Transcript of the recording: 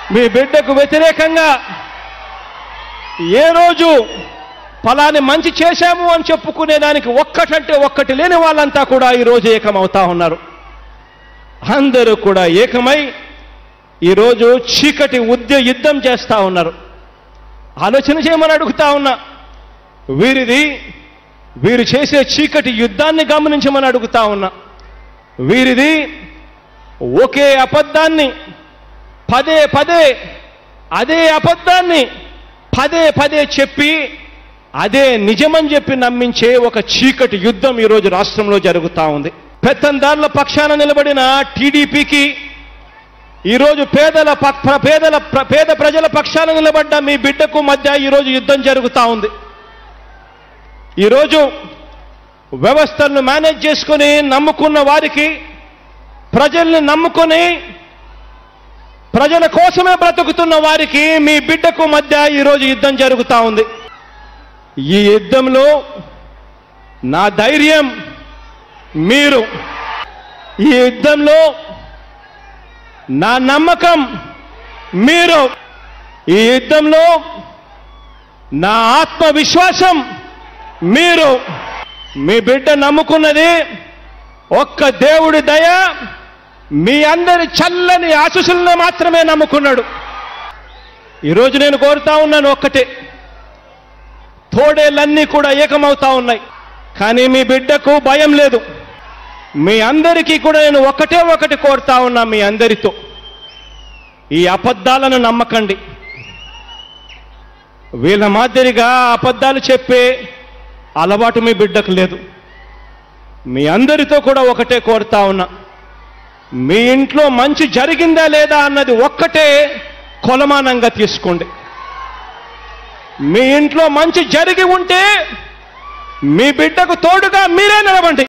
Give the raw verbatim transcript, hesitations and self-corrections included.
మీ బిడ్డకు వ్యతిరేకంగా ఏ రోజు ఫలాని మంచి చేశాము అని చెప్పుకునే దానికి ఒక్కటంటే ఒక్కటి లేని వాళ్ళంతా కూడా ఈరోజు ఏకమవుతా ఉన్నారు. అందరూ కూడా ఏకమై ఈరోజు చీకటి ఉద్య యుద్ధం చేస్తూ ఉన్నారు. ఆలోచన చేయమని అడుగుతా ఉన్నా. వీరిది వీరు చేసే చీకటి యుద్ధాన్ని గమనించమని అడుగుతా ఉన్నా. వీరిది ఒకే అబద్ధాన్ని పదే పదే అదే అబద్ధాన్ని పదే పదే చెప్పి అదే నిజమని చెప్పి నమ్మించే ఒక చీకటి యుద్ధం ఈరోజు రాష్ట్రంలో జరుగుతూ ఉంది. పెత్తందారుల పక్షాన నిలబడిన టీడీపీకి ఈరోజు పేదల పేదల పేద ప్రజల పక్షాన నిలబడ్డ మీ బిడ్డకు మధ్య ఈరోజు యుద్ధం జరుగుతూ ఉంది. ఈరోజు వ్యవస్థలను మేనేజ్ చేసుకుని నమ్ముకున్న వారికి, ప్రజల్ని నమ్ముకొని ప్రజల కోసమే బ్రతుకుతున్న వారికి మీ బిడ్డకు మధ్య ఈరోజు యుద్ధం జరుగుతూ ఉంది. ఈ యుద్ధంలో నా ధైర్యం మీరు, ఈ యుద్ధంలో నా నమ్మకం మీరు, ఈ యుద్ధంలో నా ఆత్మవిశ్వాసం మీరు. మీ బిడ్డ నమ్ముకున్నది ఒక్క దేవుడి దయ, మీ అందరి చల్లని ఆశీస్సులను మాత్రమే నమ్ముకున్నాడు. ఈరోజు నేను కోరుతా ఉన్నాను ఒక్కటే, తోడేళ్ళన్నీ కూడా ఏకమవుతా ఉన్నాయి. కానీ మీ బిడ్డకు భయం లేదు. మీ అందరికీ కూడా నేను ఒకటే ఒకటి కోరుతా ఉన్నా, మీ అందరితో ఈ అబద్ధాలను నమ్మకండి. వీళ్ళ మాదిరిగా అబద్ధాలు చెప్పే అలవాటు మీ బిడ్డకు లేదు. మీ అందరితో కూడా ఒకటే కోరుతా ఉన్నా, మీ ఇంట్లో మంచి జరిగిందా లేదా అన్నది ఒక్కటే కొలమానంగా తీసుకోండి. మీ ఇంట్లో మంచి జరిగి ఉంటే మీ బిడ్డకు తోడుగా మీరే నిలవండి.